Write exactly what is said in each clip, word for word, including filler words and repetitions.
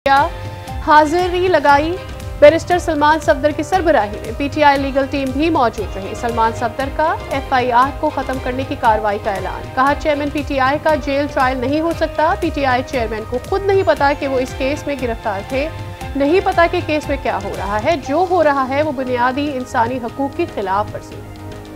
किया। हाजिरी लगाई बैरिस्टर सलमान सफदर की सरबराही में पीटीआई लीगल टीम भी मौजूद रही। सलमान सफदर का एफआईआर को खत्म करने की कार्रवाई का ऐलान। कहा, चेयरमैन पीटीआई का जेल ट्रायल नहीं हो सकता। पीटीआई चेयरमैन को खुद नहीं पता कि वो इस केस में गिरफ्तार थे, नहीं पता कि केस में क्या हो रहा है। जो हो रहा है वो बुनियादी इंसानी हकूक की खिलाफ वर्जी है।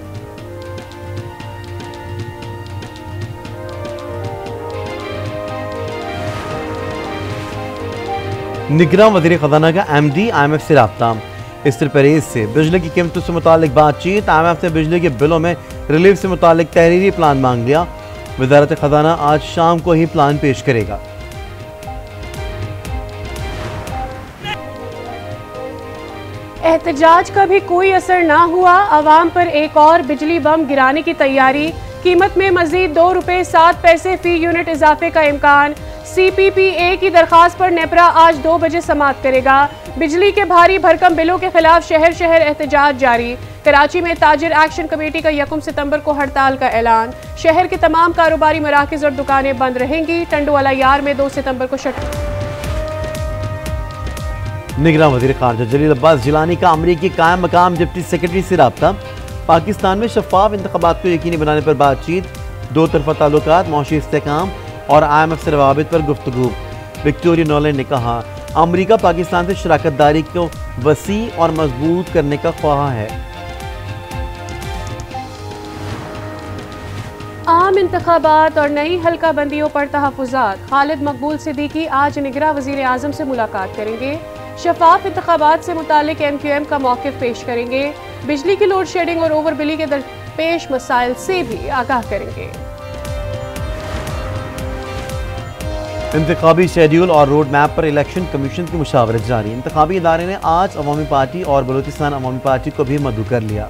निगरान वज़ीर ख़ज़ाना का एमडी आईएमएफ से राब्ता। इस्तर परेज से बिजली की कीमतों से मुतालिक बातचीत। आईएमएफ ने बिजली के बिलों में रिलीफ से मुतालिक तहरीरी प्लान मांग लिया। वज़ारत ख़ज़ाना आज शाम को ही प्लान पेश करेगा। एहतजाज का भी कोई असर ना हुआ। अवाम पर एक और बिजली बम गिराने की तैयारी। कीमत में मजीद दो रुपए सात पैसे फी यूनिट इजाफे का इम्कान। सीपीपीए की दरखास्त पर नेपरा आज दो बजे समाअत करेगा। बिजली के भारी भरकम बिलों के खिलाफ शहर शहर एहतजाज जारी। कराची में ताजिर एक्शन कमेटी का यकम सितंबर को हड़ताल का ऐलान। शहर के तमाम कारोबारी मराकज़ और दुकानें बंद रहेंगी। टंडोवाला यार में दो सितंबर को शट। निगरान वज़ीर ख़ारजा जलील अब्बास जिलानी का अमरीकी कायम मकाम डिप्टी सेक्रेटरी से राब्ता। पाकिस्तान में शफाफ इंतखाबात को यकीनी बनाने पर बातचीत। दो तरफा ताल्लुकात, मौशी इस्तेहकाम और आई एम एफ से रवाबित पर गुफ्तगू। विक्टोरिया नोलैंड ने कहा, अमरीका पाकिस्तान से शराकत दारी को वसी और मजबूत करने का ख्वाह है। आम इंतखाबात और नई हल्का बंदियों पर तहफ़्फ़ुज़ात। खालिद मकबूल सिद्दीकी आज निगरान वज़ीर आज़म से मुलाकात करेंगे। शफाफ इंतखाबात से मुतालिक एम क्यू एम का मौक़िफ़ पेश करेंगे। बिजली की लोड शेडिंग और ओवर बिली के दरपेश मसाइल से भी आगाह करेंगे। इंतखाबी शेड्यूल और रोड मैप पर इलेक्शन कमीशन की मुशावरत जारी। इंतखाबी इदारे ने आज अवामी पार्टी और बलूचिस्तान अवामी पार्टी को भी मदऊ कर लिया।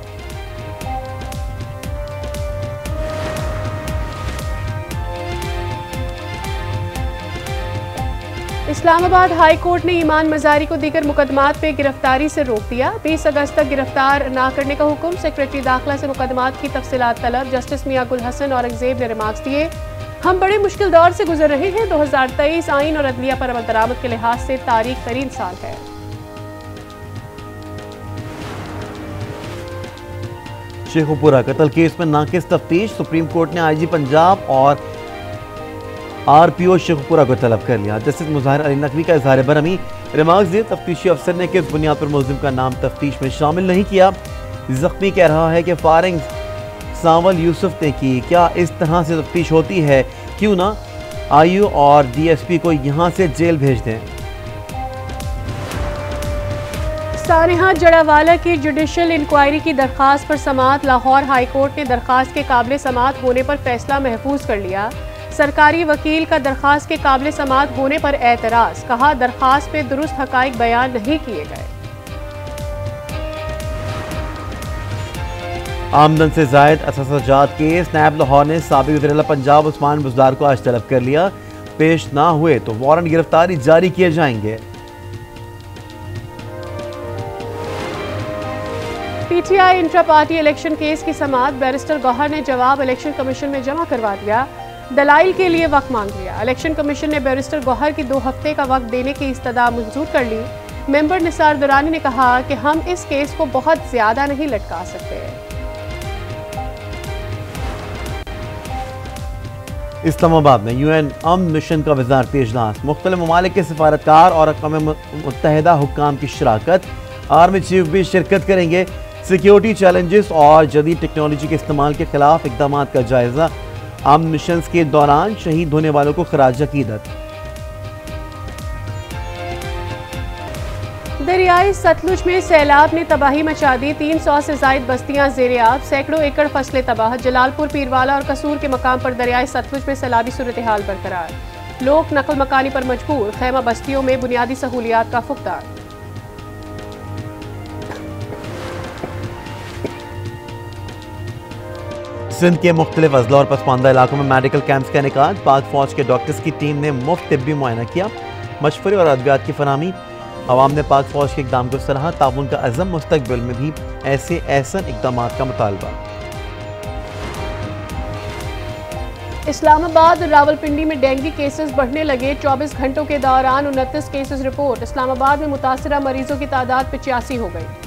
इस्लामाबाद हाई कोर्ट ने ईमान मजारी को दीगर मुकदमात पे गिरफ्तारी से रोक दिया। बीस अगस्त तक गिरफ्तार न करने का हुक्म। सेक्रेटरी दाखिला से मुकदमात की तफसीलात तलब। जस्टिस मियां गुल हसन और औरंगजेब ने रिमार्क्स दिए, हम बड़े मुश्किल दौर से गुजर रहे हैं। दो हजार तेईस आइन और अदलिया पर अमल दरामद के लिहाज से तारीख तरीन साल है। शेखुपुरा कत्ल केस में नाकिस तफ्तीश। सुप्रीम कोर्ट ने आईजी पंजाब और आरपीओ शेखुपुरा को तलब कर लिया। जस्टिस मुज़ाहिर अली नकवी का इजहार बरहमी। रिमार्क्स दिए, तफ्तीशी अफसर ने किस बुनियाद पर मुलजिम का नाम तफ्तीश में शामिल नहीं किया। जख्मी कह रहा है कि फायरिंग सावल यूसुफ ने की। क्या इस तरह से तफ्तीश होती है? क्यों ना आईयू और डीएसपी को यहां से जेल भेज दें। सानेहा जड़ावाला की जुडिशल इंक्वायरी की दरखास्त पर समाअत। लाहौर हाई कोर्ट ने दरखास्त के काबिल समाअत होने पर फैसला महफूज कर लिया। सरकारी वकील का दरखास्त के काबिल समाअत होने पर एतराज। कहा, दरखास्त में दुरुस्त हकाइक बयान नहीं किए गए। आमदन से जायद अससाजात केस। नैब लाहौर ने साबिक वज़ीर आला पंजाब उस्मान बुज़दार को आज तलब कर लिया। पेश ना हुए तो वारंट गिरफ्तारी जारी किए जाएंगे। PTI intra party election case की समाअत। बैरिस्टर गौहर ने जवाब इलेक्शन कमीशन में जमा करवा दिया। दलाइल के लिए वक्त मांग लिया। इलेक्शन कमीशन ने बैरिस्टर गौहर की दो हफ्ते का वक्त देने की इस्तदा मंजूर कर ली। मेंबर निसार दुरानी ने कहा कि हम इस केस को बहुत ज्यादा नहीं लटका सकते। इस्लामाबाद में यूएन अमन मिशन का वज़ारती इजलास। मुख्तलिफ ममालिक के सफारतकार और अक़वाम मुत्तहिदा हुक्काम की शराकत। आर्मी चीफ भी शिरकत करेंगे। सिक्योरिटी चैलेंजेस और जदीद टेक्नोलॉजी के इस्तेमाल के खिलाफ इक़दामात का जायजा। अमन मिशन के दौरान शहीद होने वालों को खराज अकीदत। दरियाई सतलुज में सैलाब ने तबाही मचा दी। तीन सौ से जायद बस्तियां ज़ेर-ए-आब। सैकड़ों एकड़ फसलें तबाह। जलालपुर, पीरवाला और कसूर के मकाम पर दरियाई सतलुज में सैलाबी सूरत हाल बरकरार। लोग नकल मकानी पर मजबूर। खैमा बस्तियों में बुनियादी सहूलियात का फुकदान। सिंध के मुख्तलिफ अजला और पसमानदा इलाकों में मेडिकल कैंप्स का इनेकाद। पाक फौज के डॉक्टर्स की टीम ने मुफ्त तिब्बी मुआयना किया। मशवरे और अद्वियात की फराहमी। अवाम ने पाक फौज के इकदाम को सराहा। ताउन का अज़म। मुस्तकबिल में भी ऐसे ऐसन इकदाम का मुतालबा। इस्लामाबाद और रावलपिंडी में डेंगू केसेस बढ़ने लगे। चौबीस घंटों के दौरान उनतीस केसेस रिपोर्ट। इस्लामाबाद में मुतासरा मरीजों की तादाद पचासी हो गई।